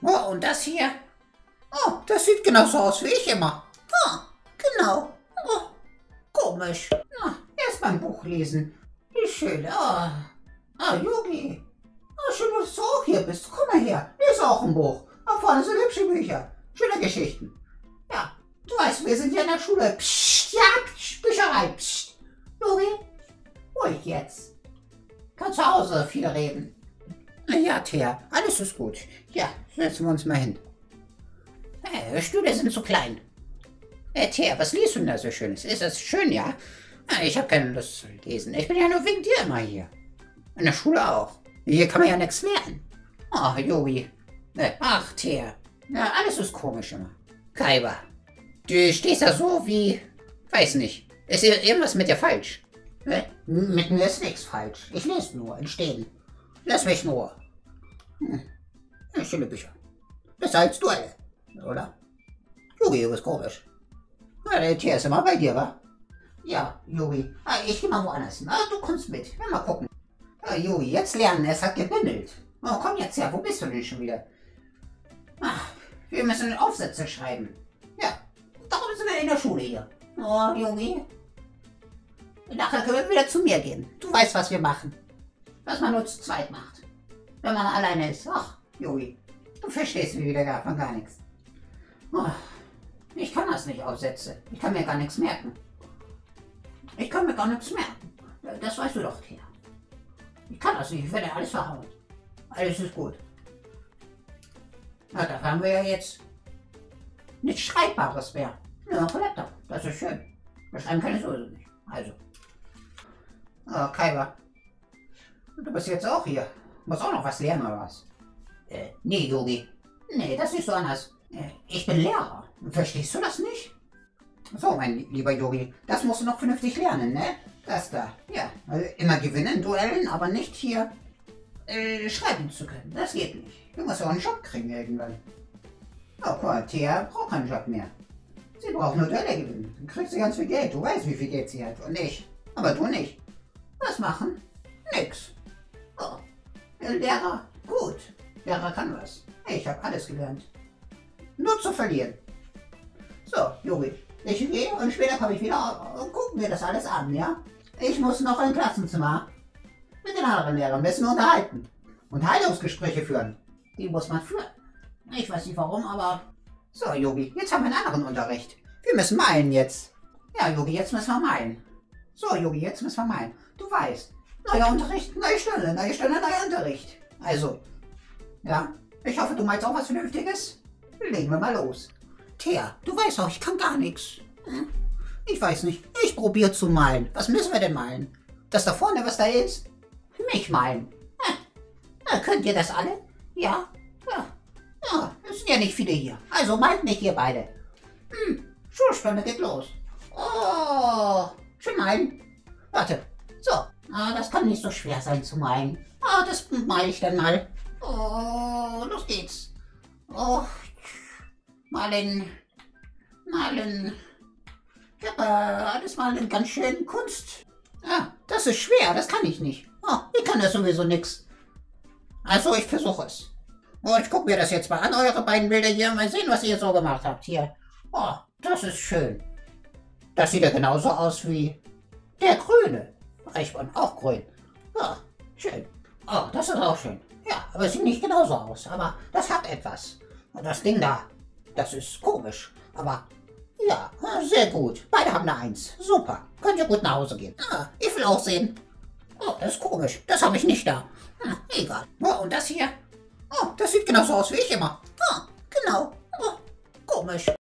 Oh, und das hier? Oh, das sieht genauso aus wie ich immer. Oh, genau. Oh, komisch. Na, erst mal ein Buch lesen. Wie schön. Yogi. Schön, dass du auch hier bist. Komm mal her. Hier ist auch ein Buch. Da vorne sind hübsche Bücher. Schöne Geschichten. Ja, du weißt, wir sind hier in der Schule. Psst, ja, psst, Bücherei. Psst. Yogi, ruhig jetzt. Kannst zu Hause viel reden. Ja, Thea, alles ist gut. Ja, setzen wir uns mal hin. Stühle sind zu klein. Thea, was liest du denn da so Schönes? Ist das schön, ja? Ich habe keine Lust zu lesen. Ich bin ja nur wegen dir immer hier. In der Schule auch. Hier kann man ja nichts lernen. Oh, Yogi. Ach, Thea. Ja, alles ist komisch immer. Kaiba, du stehst da so wie... Weiß nicht. Ist hier irgendwas mit dir falsch? Mit mir ist nichts falsch. Ich lese nur in Stehen. Lass mich in Ruhe. Schöne Bücher. Besser als du alle. Oder? Yogi, du bist komisch. Der Thea ist immer bei dir, wa? Ja, Yogi. Ich geh mal woanders hin. Du kommst mit. Wir mal gucken. Yogi, jetzt lernen. Es hat gebimmelt. Oh, komm jetzt her. Wo bist du denn schon wieder? Wir müssen Aufsätze schreiben. Ja, darum sind wir in der Schule hier. Oh, Yogi. Nachher können wir wieder zu mir gehen. Du weißt, was wir machen. Was man nur zu zweit macht. Wenn man alleine ist. Ach, Yogi. Du verstehst mich wieder gar nichts. Oh, ich kann das nicht aufsetzen. Ich kann mir gar nichts merken. Ich kann mir gar nichts merken. Das weißt du doch, Thea. Ich kann das nicht. Ich werde alles verhauen. Alles ist gut. Na, da haben wir ja jetzt nichts Schreibbares mehr. Ja, auf Laptop. Das ist schön. Wir schreiben keine Soße nicht. Also. Oh, Kaiba. Du bist jetzt auch hier. Muss auch noch was lernen oder was? Nee, Yogi. Nee, das ist so anders. Ich bin Lehrer. Verstehst du das nicht? So, mein lieber Yogi. Das musst du noch vernünftig lernen, ne? Das da. Ja. Also immer gewinnen, Duellen, aber nicht hier schreiben zu können. Das geht nicht. Du musst auch einen Job kriegen irgendwann. Oh, guck mal, Thea braucht keinen Job mehr. Sie braucht nur Duelle gewinnen. Dann kriegt sie ganz viel Geld. Du weißt, wie viel Geld sie hat. Und ich. Aber du nicht. Was machen? Nix. Oh. Der Lehrer. Gut. Lehrer kann was. Ich habe alles gelernt. Nur zu verlieren. So, Yogi. Ich gehe und später komme ich wieder und gucken wir das alles an, ja? Ich muss noch ein Klassenzimmer mit den anderen Lehrern ein bisschen unterhalten. Unterhaltungsgespräche führen. Die muss man führen. Ich weiß nicht warum, aber... So, Yogi, jetzt haben wir einen anderen Unterricht. Wir müssen malen jetzt. Ja, Yogi, jetzt müssen wir malen. So, Yogi, jetzt müssen wir malen. Du weißt, neuer Unterricht, neue Stunde, neuer Unterricht. Also, ja, ich hoffe, du meinst auch was Vernünftiges. Legen wir mal los. Thea, du weißt auch, ich kann gar nichts. Ich weiß nicht, ich probiere zu malen. Was müssen wir denn malen? Das da vorne, was da ist? Mich malen. Könnt ihr das alle? Ja. Ja, es sind ja nicht viele hier. Also malt nicht ihr beide. Schulstunde geht los. Oh, schön malen. Warte, so. Das kann nicht so schwer sein zu malen. Das male ich dann mal. Oh, los geht's. Oh, malen. Ich habe alles malen ganz schön Kunst. Das ist schwer, das kann ich nicht. Ich kann das sowieso nix. Also ich versuche es. Oh, ich gucke mir das jetzt mal an, eure beiden Bilder hier. Mal sehen, was ihr so gemacht habt hier. Oh, das ist schön. Das sieht ja genauso aus wie der Grüne. Ich bin auch grün. Ja, schön. Oh, das ist auch schön. Ja, aber es sieht nicht genauso aus. Aber das hat etwas. Und das Ding da, das ist komisch. Aber ja, sehr gut. Beide haben eine 1. Super. Könnt ihr gut nach Hause gehen. Ich will auch sehen. Oh, das ist komisch. Das habe ich nicht da. Egal. Oh, und das hier? Oh, das sieht genauso aus wie ich immer. Genau. Oh, komisch.